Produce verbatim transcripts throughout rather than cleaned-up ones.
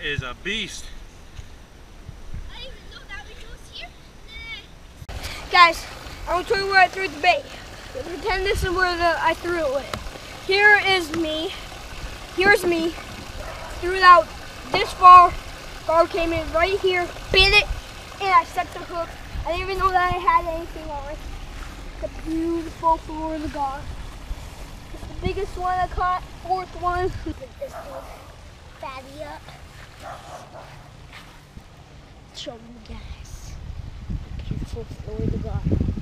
is a beast. I didn't even know that was here. Guys, I want to tell you where I threw the bait. Pretend this is where the, I threw it with. Here is me. Here's me. Threw it out this far. Gar came in right here, bit it, and I set the hook. I didn't even know that I had anything on it. The beautiful Florida Gar. It's the biggest one I caught. Fourth one. Look at this one. Fatty up. Show you guys. Beautiful Florida Gar.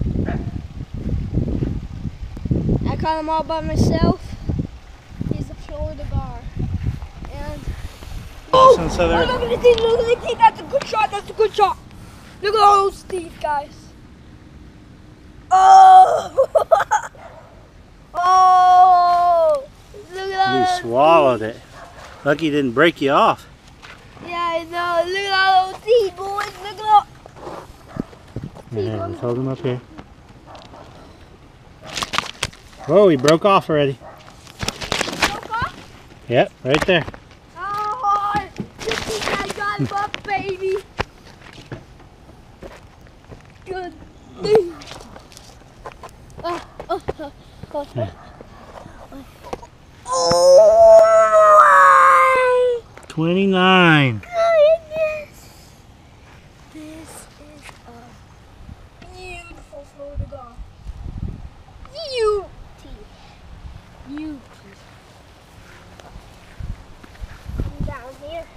I caught him all by myself. He's a Florida Gar. And oh, oh, look at the teeth, look at the teeth. That's a good shot, that's a good shot. Look at all those teeth, guys. Oh! Oh! Look at all You those swallowed teeth. it. Lucky he didn't break you off. Yeah, I know. Look at all those teeth, boys. Look at all. Yeah, let's hold him up here. Whoa, he broke off already. Broke off? Yep, right there. Oh, I got him up, baby. Good thing. Oh, oh, oh, oh. Yeah. Oh, twenty-nine. goodness. This is a beautiful Florida Gar. Beauty. Beauty. Come down here.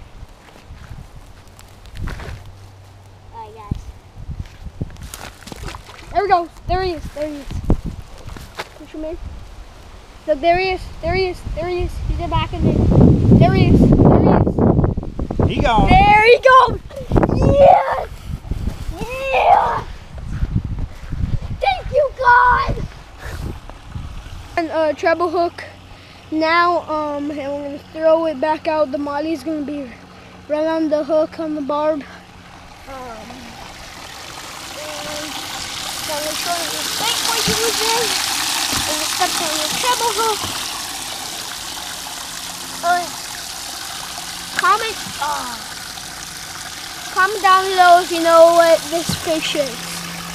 Alright, guys. There we go. There he is. There he is. Push him in. Look, there he is. There he is. There he is. He's in back of me. There he is. There he is. He gone. There he goes. Yes. Yes. Thank you, God. And a treble hook. Now, um, and we're gonna throw it back out. The molly's gonna be right on the hook on the barb. Um, and I'm gonna show you the bait we're using. And we'll step on the treble hook. Uh, comment, uh, comment down below if you know what this fish is.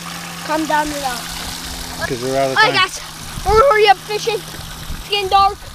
Comment down below. Because we're out of Alright, time. guys, we're gonna hurry up fishing. It's getting dark.